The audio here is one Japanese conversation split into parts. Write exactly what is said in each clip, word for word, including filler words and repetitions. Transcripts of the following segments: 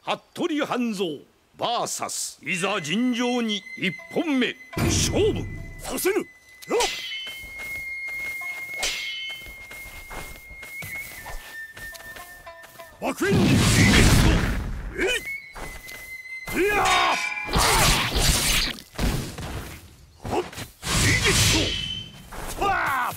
服部半蔵 ブイエス いざ尋常に一本目勝負させぬ。よっ爆炎にえいいやーほっいいですとわあ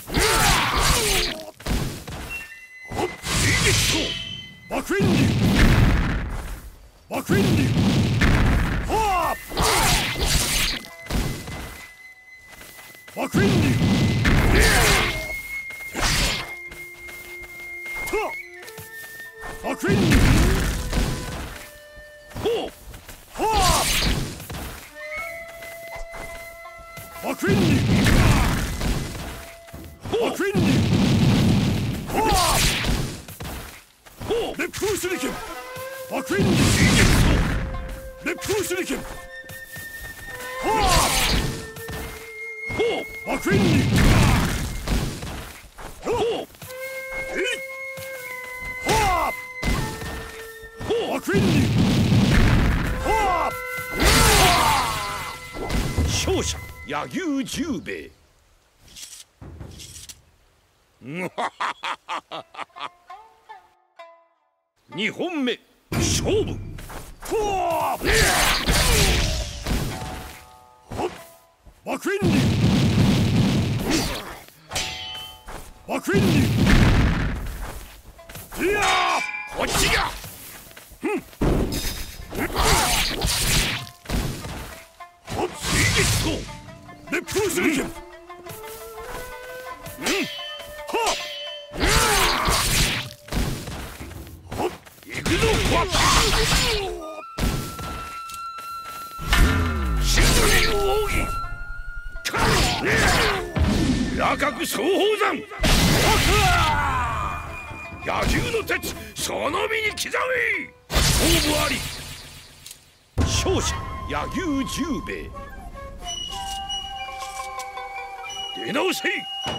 ほっいいですと爆炎に爆炎にはあ爆炎に爆炎にほうはあ爆炎に爆炎にはあほう烈風手裏剣爆炎に烈風手裏剣はあほう爆炎にほうえいはあ爆炎にはあ勝者柳生十兵衛二本目勝負ほう爆炎に爆炎にいやーこっちがほっいいですと烈風手裏剣うんはっほっ行くぞ怖ったシングル奥義赤く双方山柳生の鉄その身に刻め勝負あり勝者柳生十兵衛出直せい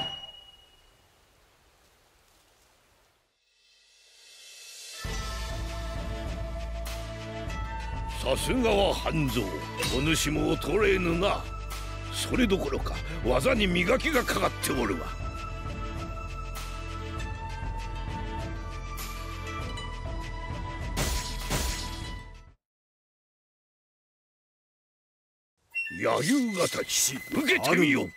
さすがは半蔵お主も衰えぬなそれどころか技に磨きがかかっておるわ柳生形し受けてみよう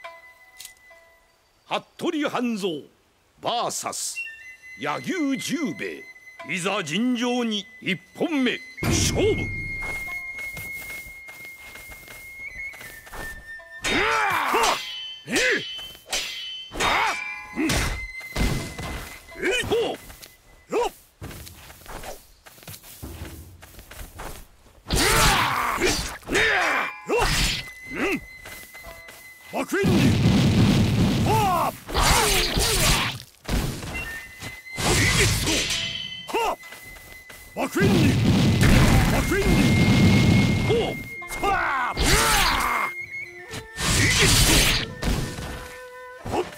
服部半蔵 ブイエス 柳生十兵衛いざ尋常に一本目勝負爆炎にはあいいですとはあ爆炎に爆炎にほうはあいいですとほっ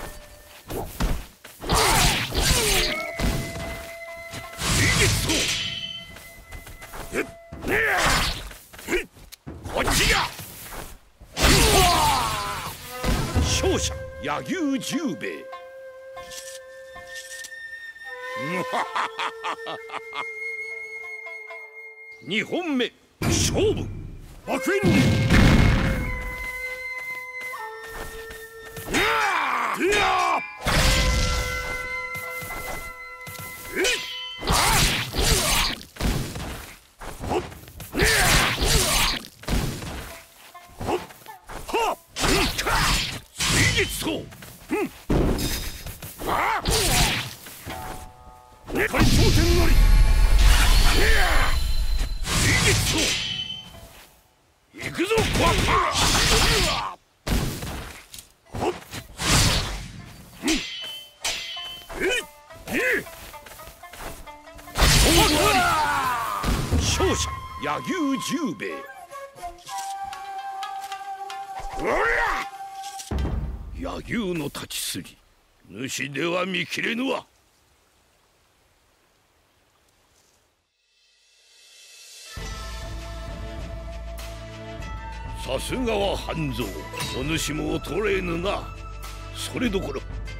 いいですとえっえっこっちが勝者柳生十兵衛二本目勝負爆炎にいやえいほっほっはっそう、うん、 ああ大頂点なりいいそう行くぞコアパほっうんえいえい勝負あり勝者柳生十兵衛おりゃ柳生の立ちすり主では見切れぬわさすがは半蔵、お主も衰えぬな。それどころ